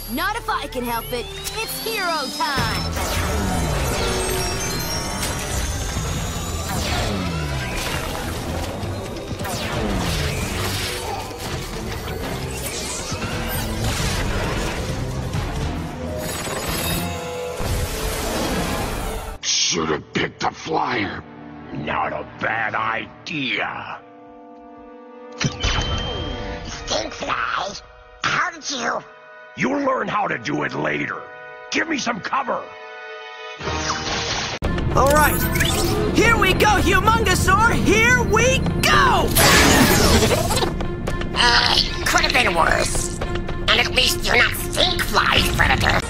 Not if I can help it. It's hero time! Should have picked a flyer. Not a bad idea. Stinkfly, how did you? You'll learn how to do it later. Give me some cover. All right, here we go, Humongosaur. Here we go. Could have been worse. And at least you're not Stinkfly's predator.